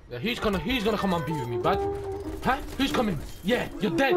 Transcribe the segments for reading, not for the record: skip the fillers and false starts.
Yeah, who's gonna come and be with me, bud? Huh? Who's coming? Yeah, you're dead.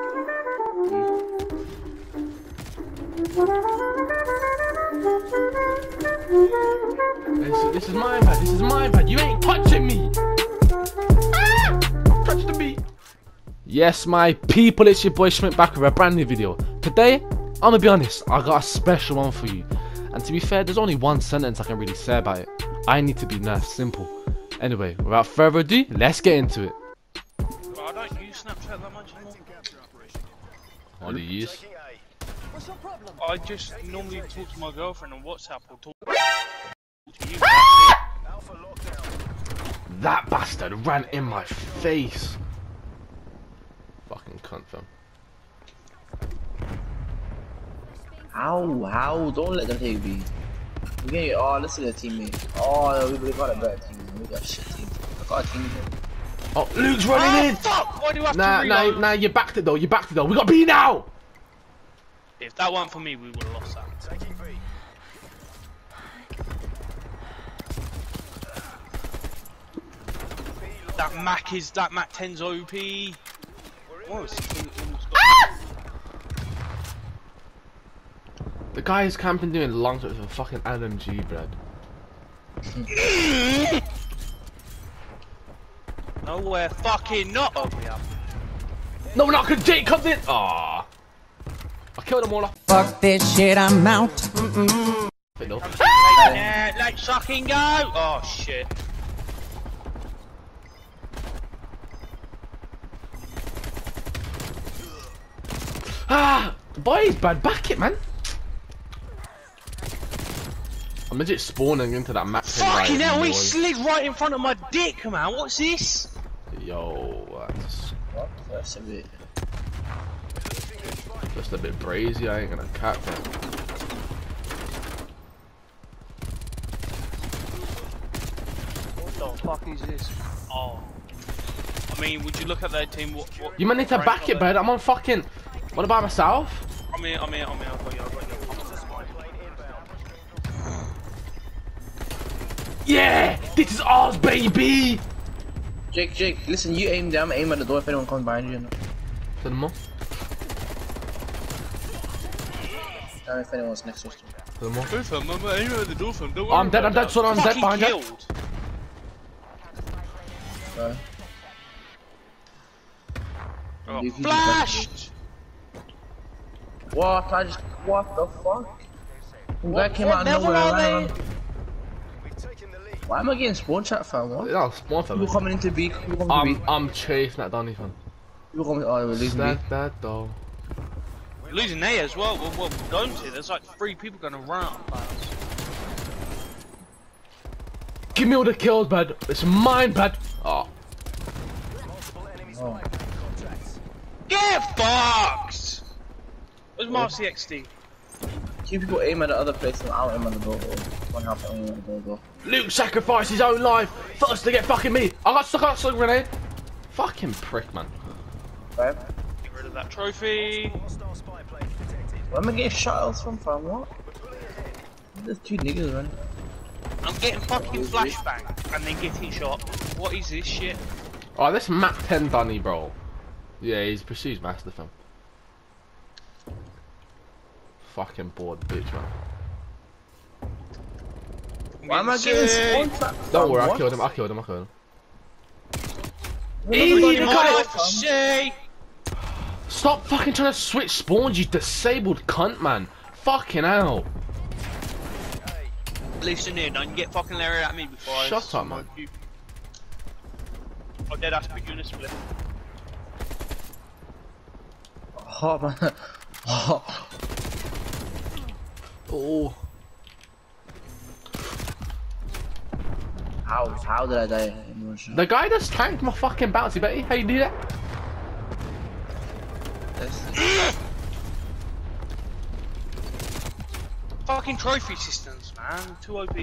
This is mine, bud. This is mine, bud. You ain't touching me. Ah! Touch the beat. Yes, my people, it's your boy Schmidt back with a brand new video. Today, I'm gonna be honest, I got a special one for you. And to be fair, there's only one sentence I can really say about it. I need to be nerfed, simple. Anyway, without further ado, let's get into it. Bro, I don't use Snapchat that much anymore. What do you use? What's your problem? I just normally talk to my girlfriend on WhatsApp or talk to you. That bastard ran in my face. Fucking cunt, fam. How? Don't let them take B. We get it. Oh, listen to the teammate. Oh, we got a better team. We got a shit team. I got a team. Oh, Luke's running in. Fuck! Why do I have to reload? Nah, you backed it though. You backed it though. We got B now. If that weren't for me, we would have lost that. That Mac 10's OP. What is The guy is camping doing long shots with a fucking LMG, bruh. Nowhere fucking not. Oh, yeah. No, not because Jake comes in. Aww. I killed them all off. Fuck this shit, I'm out. Yeah, let's fucking go. Oh shit. Ah, boys, bad. Back it, man. I'm legit spawning into that map. Fucking hell, he slid right in front of my dick, man. What's this? Yo, What? That's a bit. just a bit brazy. I ain't gonna cap that. What the fuck is this? Oh. I mean, would you look at their team? What You might need to back it, bud. I'm on fucking. What about myself? I'm here. I've got you. Yeah, this is ours, baby. Jake, listen, you aim down, aim at the door if anyone comes behind you. Send them on. Down if anyone's next to us. Send them on. Go for him, I'm aiming at the door for him. Don't I'm dead, son. I'm dead behind you. Killed. Right. Oh, You can flashed! What? What the fuck? That came out of level nowhere. are Right? Why am I getting spawn chat, fam? What? No, spawn for People coming into B. People coming to B. I'm chasing that Donny, fam. People coming. Oh, we're losing B. That though. We're losing A as well. We're going to. There's like 3 people going to run out of us. Give me all the kills, bud. It's mine, bud. Oh. Oh. Get fucked! Where's my CXD? 2 people aim at the other place and I'll aim at the door. One half aim at the door. Luke sacrificed his own life first to get fucking me. I got stuck on a grenade. Fucking prick, man. Right? Get rid of that trophy. Where am I getting shot from, fam? What? There's 2 niggas running. I'm getting fucking flashbang and then getting shot. What is this shit? Oh, this Mac 10 Donny, bro. Yeah, he's Prestige Master, fam. Fucking bored, bitch, man. Why am I getting spawn trap? Don't worry, I What? killed him. Everybody My got it. shit! Stop fucking trying to switch spawns, you disabled cunt, man. Fucking hell. Listen here, don't get fucking Larry at me before I Shut up, man. smoke you. Oh, dead ass, put you in a split. Oh, man. Oh. Oh. How did I die in one shot? The guy just tanked my fucking bouncy, Betty. How you do that? Fucking trophy systems, man. Too OP.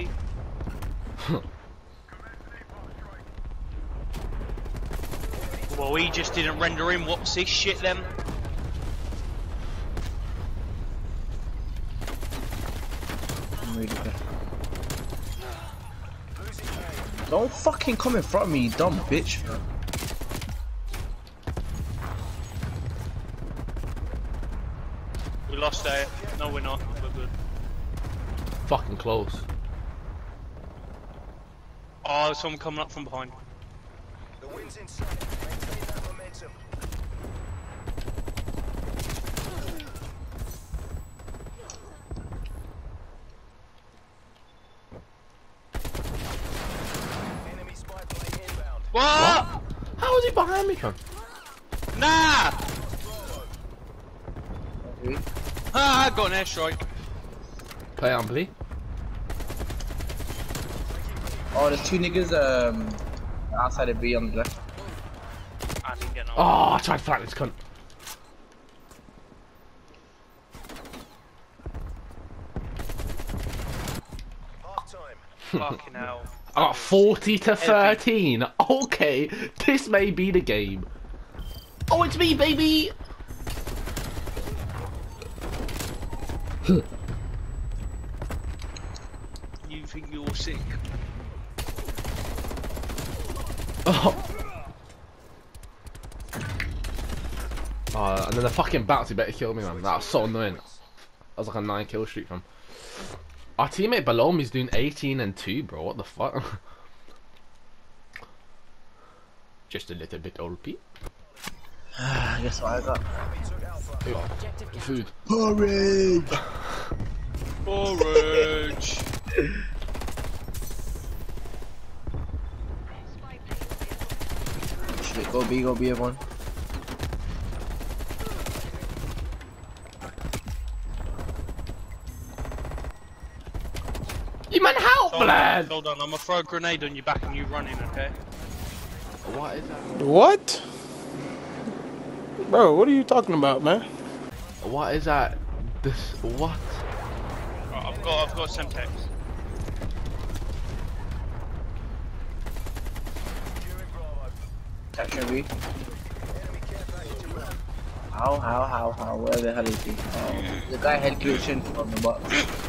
Well, he just didn't render in. What's this shit then? I'm really good. Don't fucking come in front of me, you dumb bitch. We lost A. No, we're not. We're good. Fucking close. Oh, there's someone coming up from behind. The wind's in sight. Maintain that momentum. Enemy spy plane inbound. What? How is he behind me, cunt? Nah! Okay. Ah, I got an airstrike. Play on B. Oh, there's two niggas outside of B on the left. I didn't get no. Oh, I tried to flank this cunt. Half time. Fucking hell. I got 40 to 13. Okay, this may be the game. Oh, it's me, baby. You think you're sick? Oh. And then the fucking bouncy better kill me, man. That was so annoying. That was like a 9 kill streak from. Our teammate below me is doing 18 and 2, bro. What the fuck? Just a little bit OP. Guess what I got? Food. Porridge! Orange. Shit, go B, everyone. You man, help, lad! Hold on, I'm gonna throw a grenade on your back and you running, okay? What is that? What? Bro, what are you talking about, man? What is that? This what? Right, I've got Semtex. Capture B. How? Where the hell is he? The guy head glitching on the box.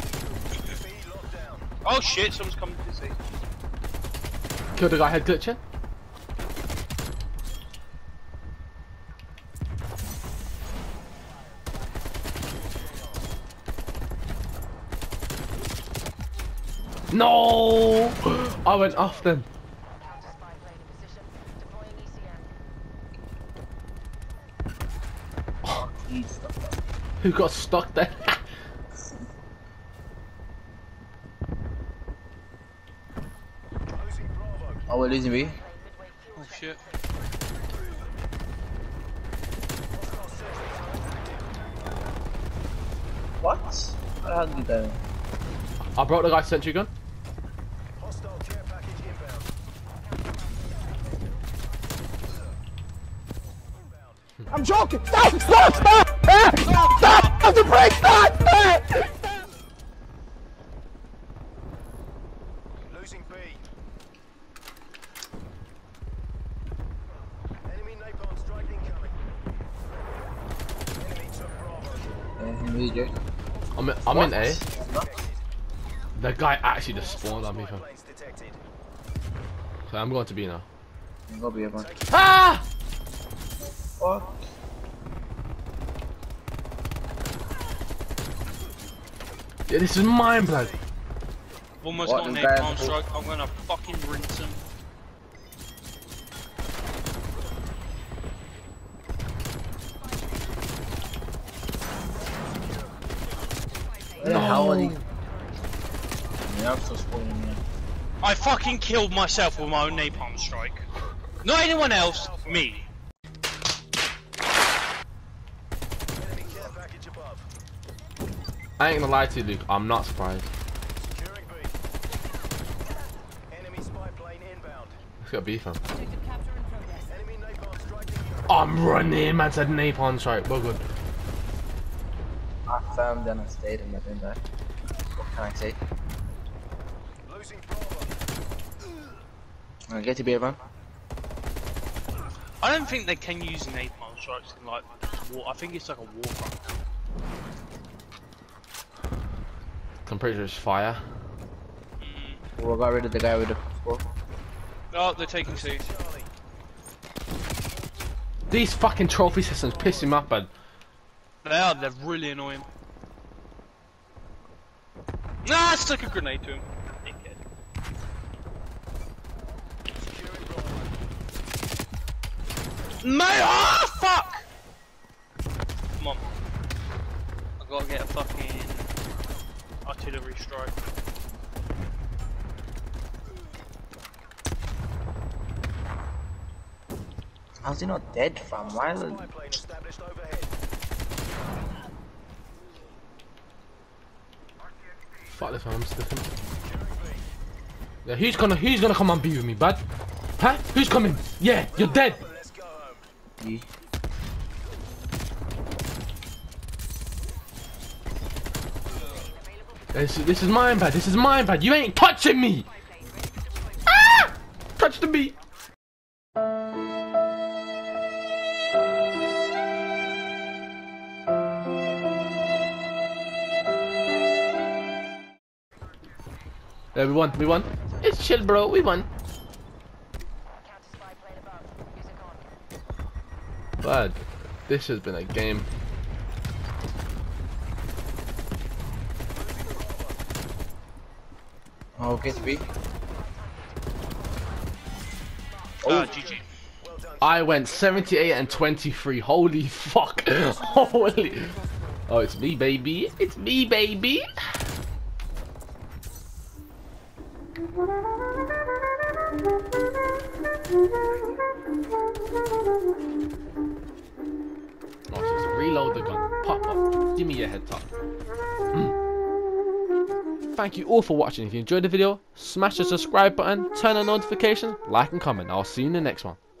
Oh shit, someone's coming to see. Killed the guy head glitching? No! I went off then. He's stuck. Who got stuck there? Oh, we're losing B. Oh shit. What? How the hell did that? I brought the guy's sentry gun. Hostile care package inbound. I'm joking! Stop! Stop! Stop! Stop! Stop! Stop the break! Stop! Stop! Losing B. Enemy napalm strike incoming. Enemy took Bravo. Jake. I'm in A. The guy actually just spawned on me. Fam. Planes detected. So I'm going to B now. Go B, everyone. Ah! Fuck. Yeah, this is mine, blood. Almost What, got an the guy- napalm strike. I'm gonna fucking rinse him. Where the hell are they? Yeah, I'm so spoiling man. I fucking killed myself with my own napalm strike. Not anyone else, me. Enemy care package above. I ain't gonna lie to you, Luke. I'm not surprised. Securing B. Enemy spy plane inbound. Let's go B, fam. Enemy napalm strike incoming. I'm running, man. Said napalm strike. We're good. I found then I stayed and I didn't die. What can I say? Losing Bravo. Get to B, everyone. I don't think they can use napalm strikes in like war. I think it's like a war front. I'm pretty sure it's fire. We got rid of the guy with the 4. Oh, they're taking C. These fucking trophy systems piss him off, man. They're really annoying. Nah, I stuck a grenade to him. Dickhead. Mate, oh fuck! Come on. I gotta get a fucking artillery strike. How's he not dead, fam? Why is it? Spy plane established overhead. Fuck this one, I'm stiffing. Yeah, who's gonna come and be with me, bud? Huh? Who's coming? Yeah, you're dead. Let's go home. Yeah. This is mine, bud. This is mine, bud. You ain't touching me. Ah! Touch the beat. Yeah, we won. It's chill, bro, we won. Bud, this has been a game. Oh, okay, B. GG. I went 78 and 23. Holy fuck. Holy. Oh, it's me, baby. It's me, baby. Oh, just reload the gun. Pop up. Give me your head top. Thank you all for watching. If you enjoyed the video, smash the subscribe button, turn on notifications, like and comment. I'll see you in the next one.